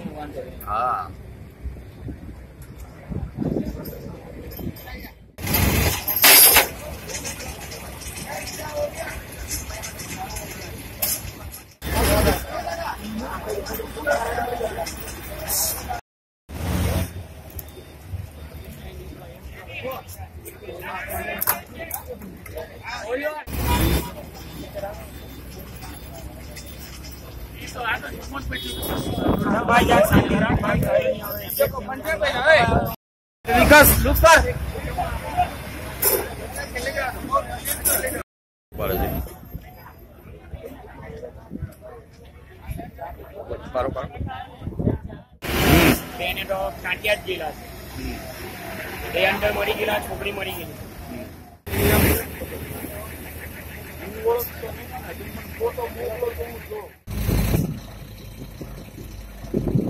हाँ विकास लुक पर पारो તેને તો કાંટિયા જ ગયેલા છે એ અંદર મરી ગયેલા છોકરી મરી ગયેલી ફોટો મોકલો